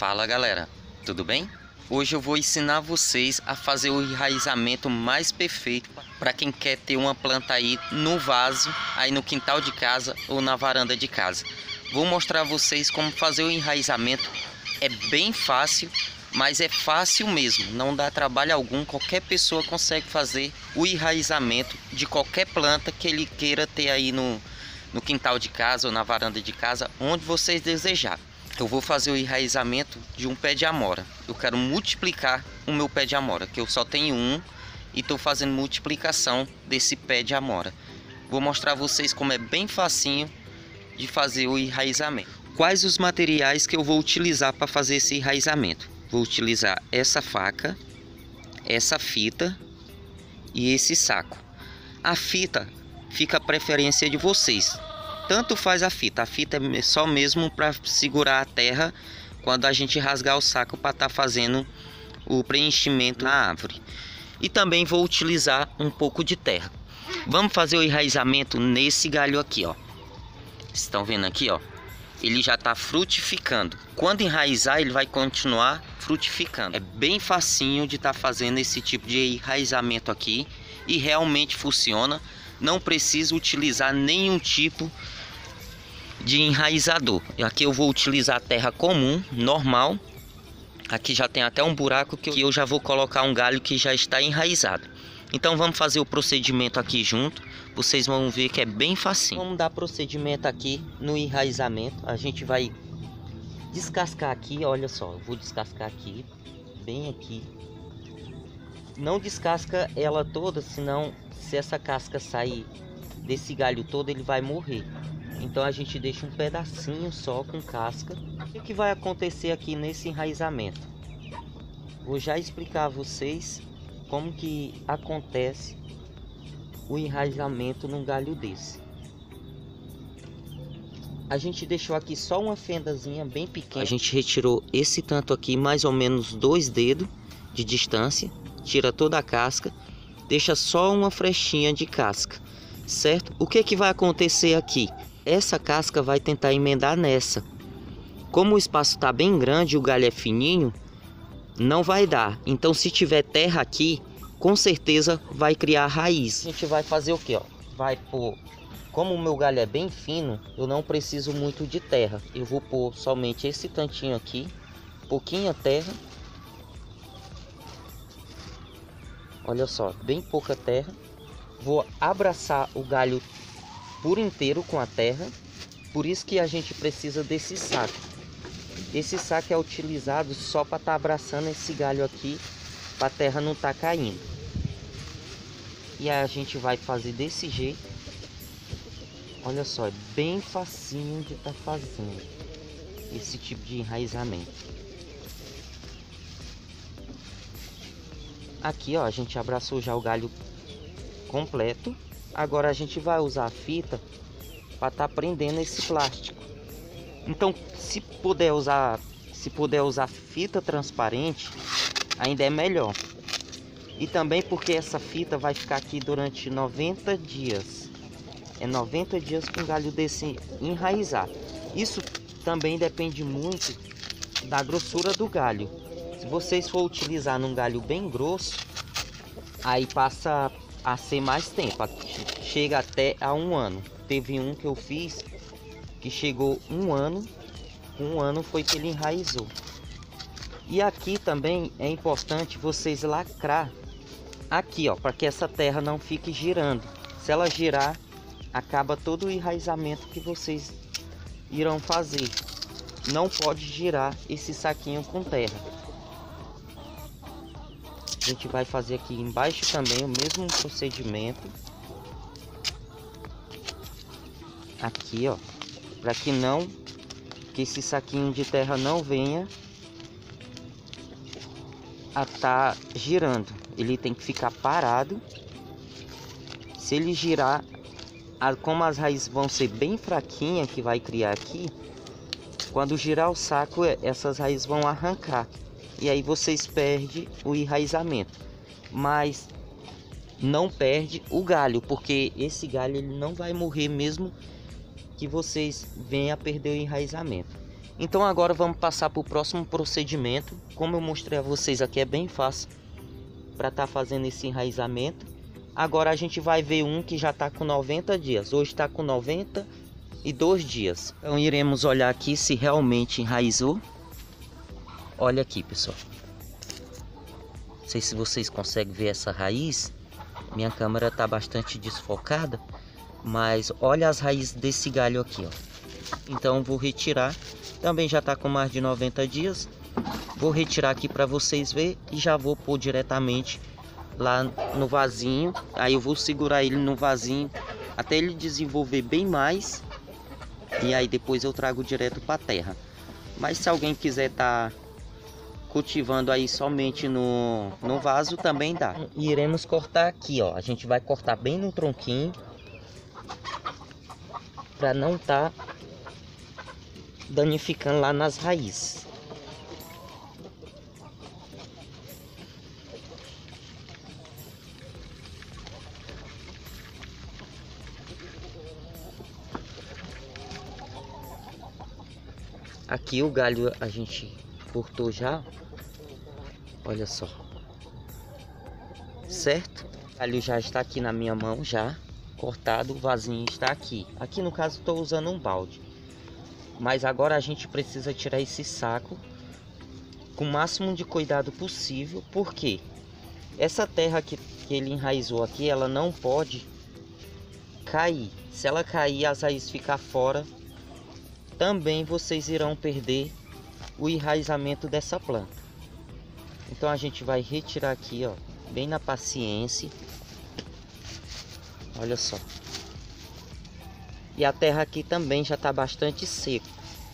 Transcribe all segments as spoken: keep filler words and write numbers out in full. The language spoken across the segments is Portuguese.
Fala galera, tudo bem? Hoje eu vou ensinar vocês a fazer o enraizamento mais perfeito para quem quer ter uma planta aí no vaso, aí no quintal de casa ou na varanda de casa. Vou mostrar a vocês como fazer o enraizamento. É bem fácil, mas é fácil mesmo, não dá trabalho algum. Qualquer pessoa consegue fazer o enraizamento de qualquer planta que ele queira ter aí no, no quintal de casa ou na varanda de casa, onde vocês desejarem. Eu vou fazer o enraizamento de um pé de amora. Eu quero multiplicar o meu pé de amora, que eu só tenho um, e estou fazendo multiplicação desse pé de amora. Vou mostrar a vocês como é bem facinho de fazer o enraizamento. Quais os materiais que eu vou utilizar para fazer esse enraizamento? Vou utilizar essa faca, essa fita e esse saco. A fita fica a preferência de vocês. Tanto faz a fita, a fita é só mesmo para segurar a terra quando a gente rasgar o saco para estar tá fazendo o preenchimento na árvore. E também vou utilizar um pouco de terra. Vamos fazer o enraizamento nesse galho aqui, ó. Estão vendo aqui, ó? Ele já está frutificando. Quando enraizar, ele vai continuar frutificando. É bem facinho de estar tá fazendo esse tipo de enraizamento aqui e realmente funciona. Não precisa utilizar nenhum tipo de enraizador. Aqui eu vou utilizar terra comum, normal. Aqui já tem até um buraco que eu já vou colocar um galho que já está enraizado. Então vamos fazer o procedimento aqui junto. Vocês vão ver que é bem facinho. Vamos dar procedimento aqui no enraizamento. A gente vai descascar aqui, olha só. Eu vou descascar aqui, bem aqui. Não descasca ela toda, senão se essa casca sair desse galho todo, ele vai morrer. Então a gente deixa um pedacinho só com casca. O que vai acontecer aqui nesse enraizamento? Vou já explicar a vocês como que acontece o enraizamento num galho desse. A gente deixou aqui só uma fendazinha bem pequena. A gente retirou esse tanto aqui, mais ou menos dois dedos de distância. Tira toda a casca, deixa só uma frechinha de casca, certo? O que que vai acontecer aqui? Essa casca vai tentar emendar nessa. Como o espaço está bem grande e o galho é fininho, não vai dar. Então se tiver terra aqui, com certeza vai criar raiz. A gente vai fazer o que, ó? Vai pôr, como o meu galho é bem fino, eu não preciso muito de terra. Eu vou pôr somente esse tantinho aqui, pouquinha terra. Olha só, bem pouca terra. Vou abraçar o galho por inteiro com a terra. Por isso que a gente precisa desse saco. Esse saco é utilizado só para estar tá abraçando esse galho aqui, para a terra não estar tá caindo. E aí a gente vai fazer desse jeito. Olha só, é bem facinho de estar tá fazendo esse tipo de enraizamento. Aqui, ó, a gente abraçou já o galho completo. Agora a gente vai usar a fita para estar tá prendendo esse plástico. Então, se puder usar, se puder usar fita transparente, ainda é melhor. E também porque essa fita vai ficar aqui durante noventa dias. É noventa dias com um galho desse enraizar. Isso também depende muito da grossura do galho. Se vocês for utilizar num galho bem grosso, aí passa a ser mais tempo, chega até a um ano. Teve um que eu fiz que chegou um ano, um ano foi que ele enraizou. E aqui também é importante vocês lacrar aqui, ó, para que essa terra não fique girando. Se ela girar, acaba todo o enraizamento que vocês irão fazer. Não pode girar esse saquinho com terra. A gente vai fazer aqui embaixo também o mesmo procedimento. Aqui, ó, para que não, que esse saquinho de terra não venha a tá girando. Ele tem que ficar parado. Se ele girar, como as raízes vão ser bem fraquinhas que vai criar aqui, quando girar o saco, essas raízes vão arrancar. E aí vocês perdem o enraizamento, mas não perde o galho, porque esse galho ele não vai morrer mesmo que vocês venham a perder o enraizamento. Então agora vamos passar para o próximo procedimento. Como eu mostrei a vocês aqui, é bem fácil para estar fazendo esse enraizamento. Agora a gente vai ver um que já está com noventa dias. Hoje está com noventa e dois dias. Então iremos olhar aqui se realmente enraizou. Olha aqui, pessoal. Não sei se vocês conseguem ver essa raiz. Minha câmera está bastante desfocada, mas olha as raízes desse galho aqui, ó. Então vou retirar. Também já está com mais de noventa dias. Vou retirar aqui para vocês verem e já vou pôr diretamente lá no vasinho. Aí eu vou segurar ele no vasinho até ele desenvolver bem mais. E aí depois eu trago direto para a terra. Mas se alguém quiser estar cultivando aí somente no, no vaso, também dá. Iremos cortar aqui, ó. A gente vai cortar bem no tronquinho para não estar danificando lá nas raízes. Aqui o galho a gente cortou já. Olha só. Certo? O galho já está aqui na minha mão já. Cortado, o vasinho está aqui. Aqui no caso estou usando um balde. Mas agora a gente precisa tirar esse saco com o máximo de cuidado possível. Por quê? Essa terra que, que ele enraizou aqui, ela não pode cair. Se ela cair, as raízes ficar fora, também vocês irão perder o enraizamento dessa planta. Então a gente vai retirar aqui, ó, bem na paciência. Olha só. E a terra aqui também já está bastante seca.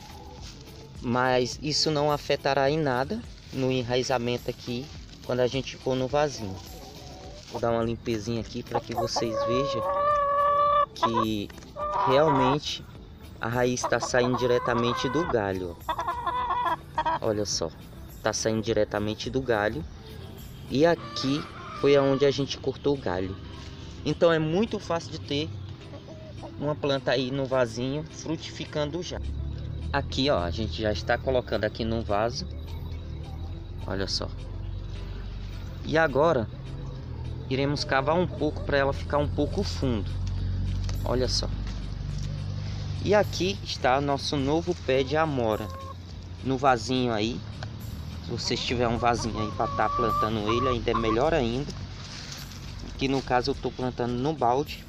Mas isso não afetará em nada no enraizamento aqui quando a gente pôr no vasinho. Vou dar uma limpezinha aqui para que vocês vejam que realmente a raiz está saindo diretamente do galho. Olha só. Está saindo diretamente do galho. E aqui foi aonde a gente cortou o galho. Então é muito fácil de ter uma planta aí no vasinho frutificando já. Aqui, ó, a gente já está colocando aqui no vaso. Olha só. E agora iremos cavar um pouco para ela ficar um pouco fundo. Olha só. E aqui está nosso novo pé de amora no vasinho aí. Se você tiver um vasinho aí para estar plantando ele, ainda é melhor ainda. Aqui no caso eu estou plantando no balde.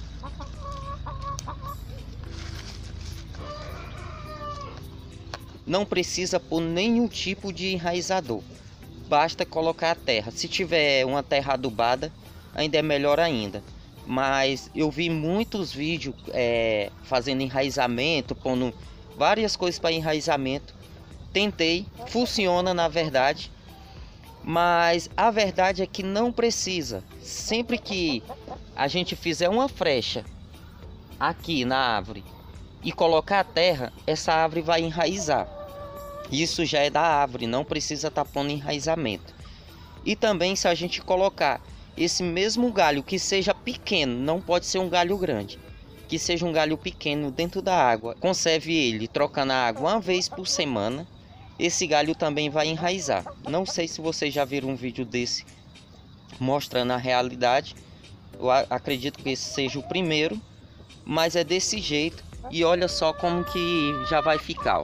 Não precisa pôr nenhum tipo de enraizador. Basta colocar a terra. Se tiver uma terra adubada, ainda é melhor ainda. Mas eu vi muitos vídeos é, fazendo enraizamento, pondo várias coisas para enraizamento. Tentei, funciona na verdade. Mas a verdade é que não precisa. Sempre que a gente fizer uma frecha aqui na árvore e colocar a terra, essa árvore vai enraizar. Isso já é da árvore, não precisa estar pondo enraizamento. E também se a gente colocar esse mesmo galho que seja pequeno, não pode ser um galho grande, que seja um galho pequeno dentro da água, conserve ele trocando a água uma vez por semana, esse galho também vai enraizar. Não sei se vocês já viram um vídeo desse mostrando a realidade. Eu acredito que esse seja o primeiro, mas é desse jeito. E olha só como que já vai ficar, ó.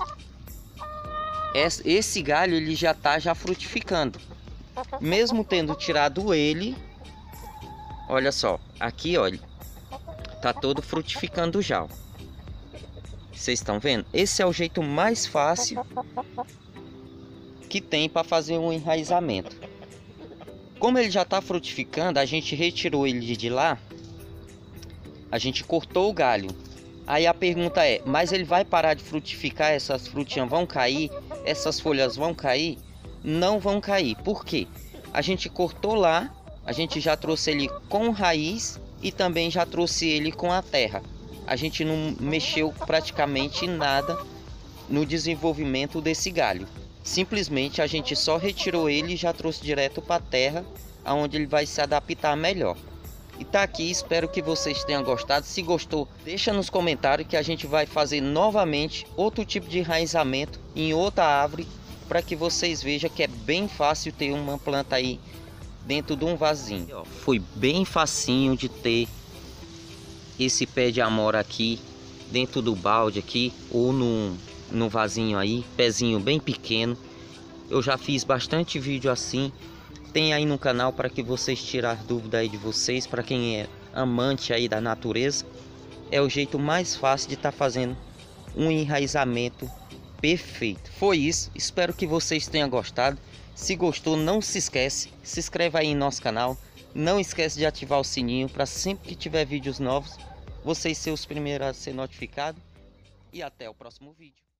Esse galho ele já está já frutificando. Mesmo tendo tirado ele, olha só, aqui olha, tá todo frutificando já, ó. Vocês estão vendo? Esse é o jeito mais fácil que tem para fazer um enraizamento. Como ele já está frutificando, a gente retirou ele de lá, a gente cortou o galho. Aí a pergunta é, mas ele vai parar de frutificar? Essas frutinhas vão cair? Essas folhas vão cair? Não vão cair. Por quê? A gente cortou lá, a gente já trouxe ele com raiz e também já trouxe ele com a terra. A gente não mexeu praticamente nada no desenvolvimento desse galho. Simplesmente a gente só retirou ele e já trouxe direto para a terra, onde ele vai se adaptar melhor. E tá aqui, espero que vocês tenham gostado. Se gostou, deixa nos comentários que a gente vai fazer novamente outro tipo de enraizamento em outra árvore, para que vocês vejam que é bem fácil ter uma planta aí dentro de um vasinho. Foi bem facinho de ter esse pé de amora aqui dentro do balde aqui, ou no, no vasinho aí, pezinho bem pequeno. Eu já fiz bastante vídeo assim, tem aí no canal para que vocês tirem dúvida aí de vocês. Para quem é amante aí da natureza, é o jeito mais fácil de estar tá fazendo um enraizamento perfeito. Foi isso, espero que vocês tenham gostado. Se gostou, não se esquece, se inscreva aí em nosso canal. Não esquece de ativar o sininho para sempre que tiver vídeos novos, vocês serem os primeiros a ser notificados. E até o próximo vídeo.